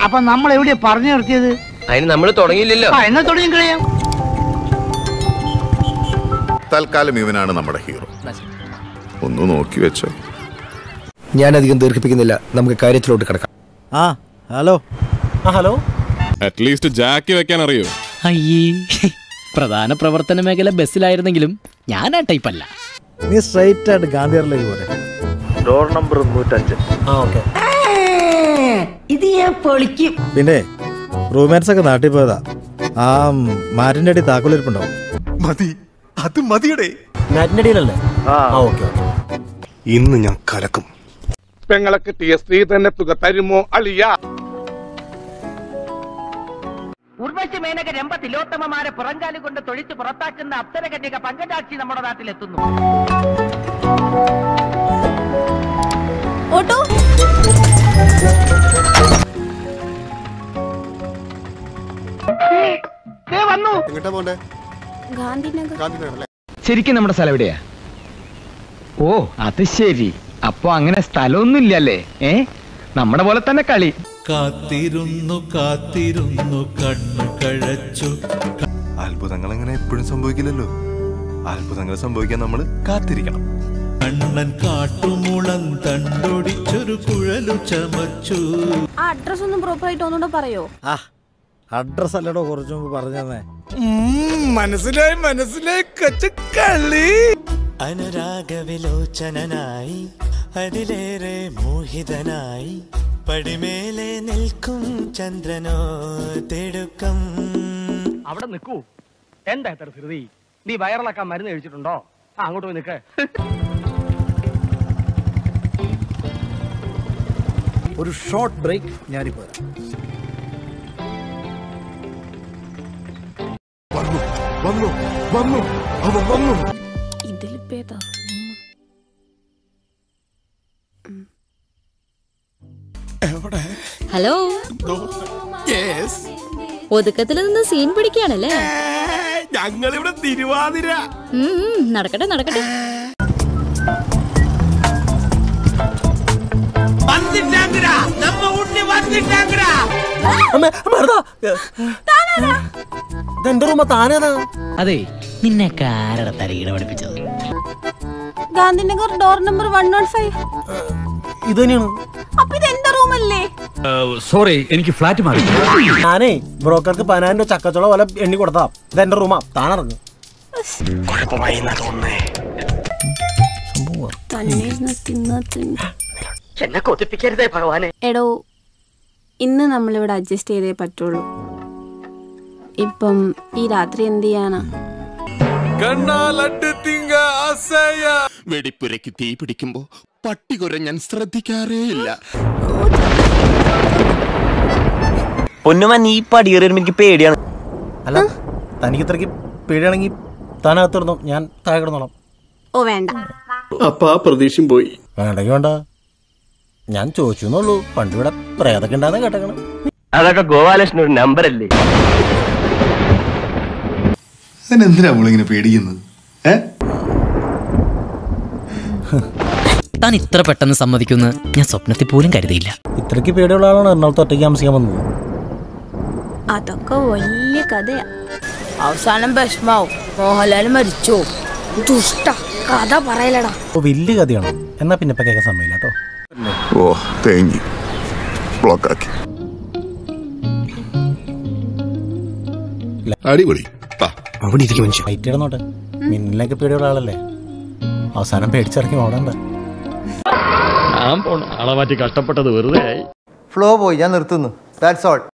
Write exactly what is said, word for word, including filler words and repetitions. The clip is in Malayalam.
അപ്പൊ നമ്മൾ എവിടെയാ പറഞ്ഞു നിർത്തിയത്? അതിന് നമ്മൾ തുടങ്ങിയില്ലല്ലോ. എന്നാ തുടങ്ങി കഴിയാം. തൽക്കാലം ഇവനാണ് നമ്മുടെ ഹീറോ. ഒന്ന് നോക്കി വെച്ചോ. ഞാനധികം ദീർഘിപ്പിക്കുന്നില്ല, നമുക്ക് കാര്യത്തിലോട്ട് കിടക്കാം. ആ ഹലോ ആ ഹലോ അറ്റ്ലീസ്റ്റ് ജാക്കി വെക്കാൻ അറിയോ? അയ്യേ, പ്രധാന പ്രവർത്തന മേഖല ബസ്സിലായിരുന്നെങ്കിലും ഞാൻ ആ ടൈപ്പ് അല്ല. നീ സ്ട്രൈറ്റ് ആയിട്ട് ഗാന്ധിയറിലേക്ക് പോലെ ഡോർ നമ്പർ നൂറ്റഞ്ച്. ആ ഓക്കെ. ഇത് ഞാൻ പൊളിക്കും. പിന്നെ റൂംമേറ്റ്സ് ഒക്കെ നാട്ടിൽ പോയതാ. ആ മാറ്റിന്റെ അടി താക്കോലിരിപ്പുണ്ടാവും. മതി, അത് മതിയടേ. മാറ്റിന്റെ അടിയിലല്ലേ? ആ ഓക്കെ ഓക്കെ. ഇന്ന് ഞാൻ കലക്കും. പെങ്ങളെ കിട്ടിയ സ്ത്രീ തന്നെ തുക തരുമോ അളിയ? ഉർവശി മേനക രംഭ തിലോത്തമമാരെ പുറങ്കാലി കൊണ്ട് തൊഴിച്ച് പുറത്താക്കുന്ന അപ്സരകന്യക പങ്കജാക്ഷി നമ്മുടെ നാട്ടിലെത്തുന്നു. ഓട്ടോ വന്നു. എങ്ങോട്ടാ പോണ്ടേ? ഗാന്ധിനഗർ. ഗാന്ധിനഗർ. ശരിക്കും നമ്മുടെ സ്ഥലം എവിടെയാ? ഓ അത് ശരി. അപ്പൊ അങ്ങനെ സ്ഥലമൊന്നും ഇല്ലല്ലേ? ഏ നമ്മുടെ പോലെ തന്നെ കളി. കാത്തിരുന്നു കാത്തിരുന്നു കണ്ണു കഴച്ചു. അത്ഭുതങ്ങൾ അങ്ങനെ എപ്പോഴും സംഭവിക്കില്ലല്ലോ. അത്ഭുതങ്ങൾ സംഭവിക്കാൻ നമ്മൾ കാത്തിരിക്കണം. കണ്ണൻ കാട്ടുമുളം തണ്ടൊടിച്ചൊരു കുഴലു ചമച്ചു. ആ അഡ്രസ് ഒന്നും പ്രോപ്പർ ആയിട്ട് ഒന്നുകൂടെ പറയോ? ആ അഡ്രസ് അല്ലടോ കുറച്ചു മുമ്പ് പറഞ്ഞേ. മനസ്സിലായി മനസ്സിലായി കച്ചക്കളി. അനുരാഗവിലോചനായി അതിലേറെ മോഹിതനായി പടിമേലെ നിൽക്കും ചന്ദ്രനോ തിടുക്കം. അവിടെ നിൽക്കൂ. എന്താ ഇത്ര ധൃതി? നീ വയറിളക്കാൻ മരുന്ന് കഴിച്ചിട്ടുണ്ടോ? ആ അങ്ങോട്ട് പോയി നിൽക്ക്. ഒരു ഷോർട്ട് ബ്രേക്ക് ഞാനിപ്പോ വന്നു വന്നു വന്നു അവൻ വന്നു. ഇതിലിപ്പേതാ? ഹലോ, ഒതുക്കത്തിൽ നിന്ന് സീൻ പിടിക്കുകയാണല്ലേ? ഞങ്ങളിവിടെ തിരുവാതിര. നടക്കട്ടെ നടക്കട്ടെ. അതെ, നിന്നെ കാരട തരീട പഠിപ്പിച്ചത്. Gandhinagar door number one nought five. ഇത് തന്നെയാണ്. അപ്പൊ ഇത് എന്റെ റൂമല്ലേ? സോറി, എനിക്ക് ഫ്ലാറ്റ് മാറി. ഞാനേ ബ്രോക്കർക്ക് പതിനായിരം രൂപ ചക്കച്ചോള പോലെ എണ്ണി കൊടുത്താ. ഇത് എന്റെ റൂമാ, താനിറങ്ങും. എടോ, ഇന്ന് നമ്മളിവിടെ അഡ്ജസ്റ്റ് ചെയ്തേ പറ്റുള്ളൂ. ഇപ്പം ഈ രാത്രി എന്ത് ചെയ്യാനാ? വെടിപ്പുരയ്ക്ക് തീ പിടിക്കുമ്പോ പട്ടികുര ഞാൻ ശ്രദ്ധിക്കാറേ ഇല്ല. പൊന്നുമ നീ പടിയേറി എനിക്ക് പേടിയാണ്. അല്ല, തനിക്ക് ഇത്രയ്ക്ക് പേടിയാണെങ്കിൽ താനകത്തിരുന്നോ, ഞാൻ താഴെ കിടന്നോളാം. ഓ വേണ്ട. അപ്പൊ ആ പ്രതീക്ഷയും പോയി. വേണ്ടെങ്കിൽ വേണ്ട, ഞാൻ ചോദിച്ചു എന്നുള്ളൂ. പണ്ട് ഇവിടെ പ്രേതൊക്കെ ഉണ്ടാകുന്ന കേട്ടേക്കണം. അതൊക്കെ ഗോപാലകൃഷ്ണൻ ഒരു നമ്പർ അല്ലേ? അതിനെന്തിനാ നമ്മളിങ്ങനെ പേടിക്കുന്നത്? താൻ ഇത്ര പെട്ടെന്ന് സമ്മതിക്കുമെന്ന് ഞാൻ സ്വപ്നത്തിൽ പോലും കരുതിയില്ല. ഇത്രയ്ക്ക് പേടിയുള്ള ആളാണ് എറണാകുളത്ത് ഒറ്റയ്ക്ക് താമസിക്കാൻ വന്നത്. അതൊക്കെ വലിയ കഥയാ. അവസാനം ഭസ്മാവും. മോഹൻലാൽ മരിച്ചോ? ദുഷ്ട കഥ പറയലടാ. ഓ വലിയ കഥയാണോ? എന്നാ പിന്നെ ഇപ്പൊ കേൾക്കാൻ സമയമില്ല കേട്ടോ. ഓ തേങ്ങി ബ്ലോക്കാക്കി. അടിപൊളി. അവിടെ ഇരിക്കും മനുഷ്യ. ലൈറ്റ് ഇടുന്നോട്ടെ. മിന്നിലൊക്കെ പേടിയുള്ള ആളല്ലേ. അവസാനം പേടിച്ചിറക്കി ഓടണ്ട. ഞാൻ പോണ ആളെ മാറ്റി കഷ്ടപ്പെട്ടത് വെറുതെ ആയി. ഫ്ലോ പോയി, ഞാൻ നിർത്തുന്നു. That's all.